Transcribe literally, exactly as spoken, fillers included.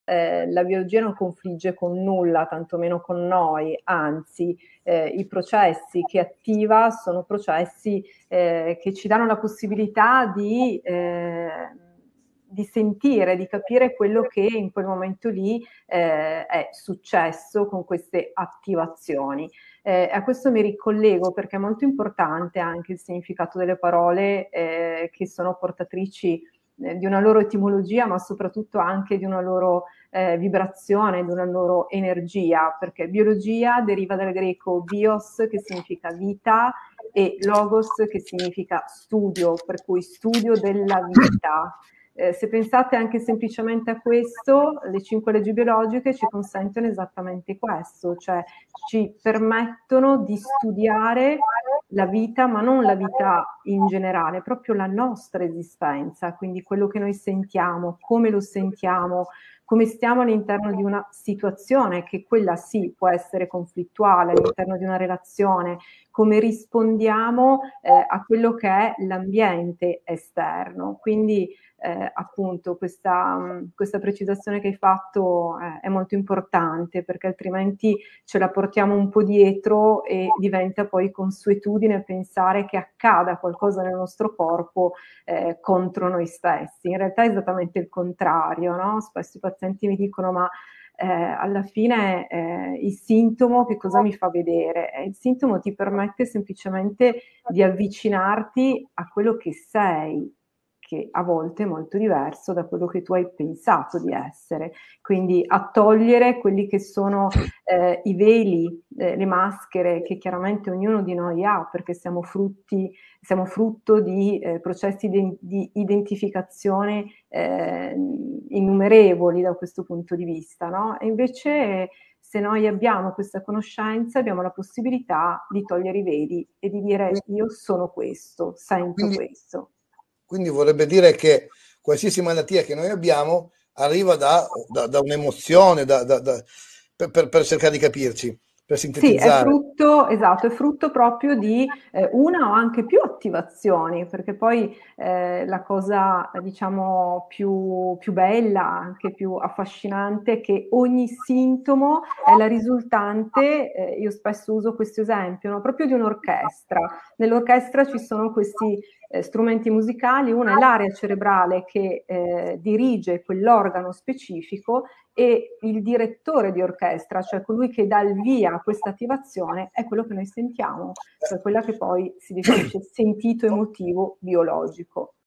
eh, la biologia non confligge con nulla, tantomeno con noi, anzi eh, i processi che attiva sono processi eh, che ci danno la possibilità di, eh, di sentire, di capire quello che in quel momento lì eh, è successo con queste attivazioni. Eh, a questo mi ricollego perché è molto importante anche il significato delle parole eh, che sono portatrici eh, di una loro etimologia, ma soprattutto anche di una loro eh, vibrazione, di una loro energia, perché biologia deriva dal greco bios, che significa vita, e logos, che significa studio, per cui studio della vita. Eh, se pensate anche semplicemente a questo, le cinque leggi biologiche ci consentono esattamente questo, cioè ci permettono di studiare la vita, ma non la vita in generale, proprio la nostra esistenza, quindi quello che noi sentiamo, come lo sentiamo, come stiamo all'interno di una situazione che quella sì può essere conflittuale, all'interno di una relazione, come rispondiamo eh, a quello che è l'ambiente esterno. Quindi eh, appunto questa, mh, questa precisazione che hai fatto eh, è molto importante, perché altrimenti ce la portiamo un po' dietro e diventa poi consuetudine pensare che accada qualcosa nel nostro corpo eh, contro noi stessi. In realtà è esattamente il contrario, no? Spesso i pazienti mi dicono ma eh, alla fine eh, il sintomo che cosa mi fa vedere? Eh, il sintomo ti permette semplicemente di avvicinarti a quello che sei, che a volte è molto diverso da quello che tu hai pensato di essere. Quindi a togliere quelli che sono eh, i veli, eh, le maschere che chiaramente ognuno di noi ha, perché siamo frutti, siamo frutto di eh, processi di, di identificazione eh, innumerevoli da questo punto di vista, no? E invece se noi abbiamo questa conoscenza, abbiamo la possibilità di togliere i veli e di dire io sono questo, sento quindi, questo. Quindi vorrebbe dire che qualsiasi malattia che noi abbiamo arriva da, da, da un'emozione, da, da, da, per, per, per cercare di capirci, per Sì, è sintetizzare. frutto, esatto, è frutto proprio di eh, una o anche più attivazioni, perché poi eh, la cosa, diciamo, più, più bella, anche più affascinante, è che ogni sintomo è la risultante, eh, io spesso uso questo esempio, no? Proprio di un'orchestra. Nell'orchestra ci sono questi eh, strumenti musicali, una è l'area cerebrale che eh, dirige quell'organo specifico, e il direttore di orchestra, cioè colui che dà il via a questa attivazione, è quello che noi sentiamo, cioè quella che poi si definisce sentito emotivo biologico.